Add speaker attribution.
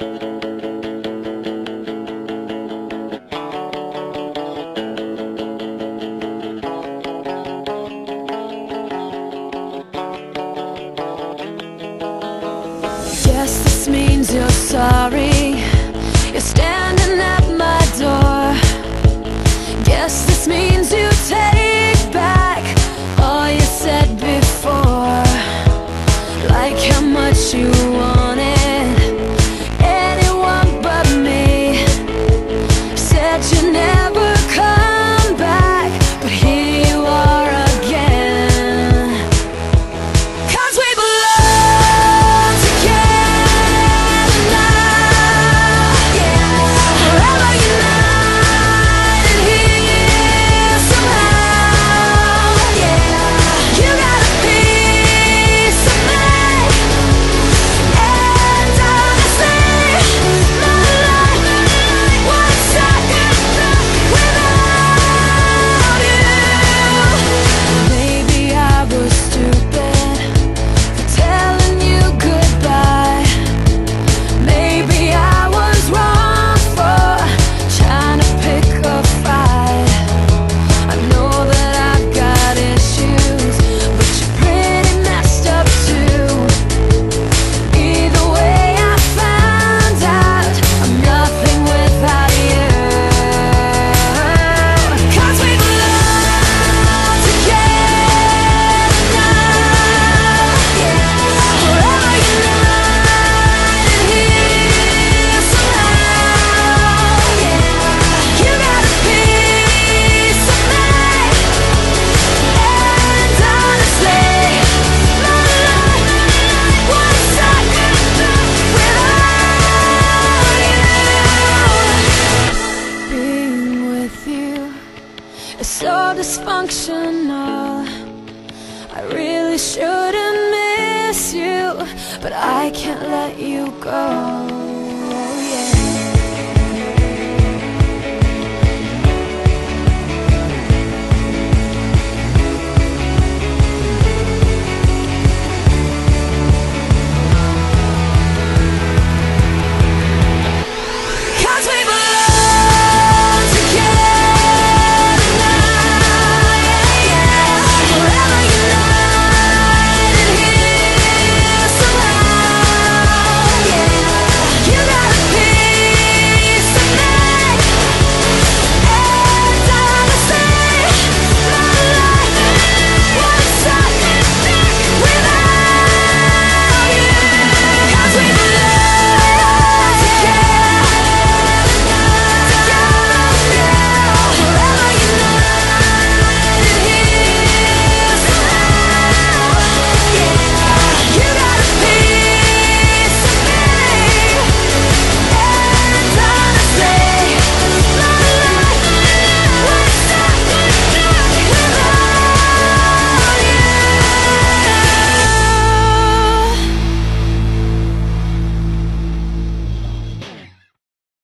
Speaker 1: Guess this means you're sorry. You're standing at my door. Guess this means you take back all you said before. Like how much you wanted anyone but me. Said you never come back, but here you are again. 'Cause we belong together now, yeah. Forever united here somehow, yeah. You got a piece of me, and honestly, my life won't suck without you. Maybe I was stupid for telling you goodbye. Maybe I was wrong for trying to pick a fight. I know that I've got issues, but you're pretty messed up too. Either way, I found out I'm nothing without you. 'Cause we belong together now, yeah. Forever united here somehow, yeah. You got a piece of me, and honestly, my life won't suck without you. Being with you is so dysfunctional. I really shouldn't miss you, but I can't let you go.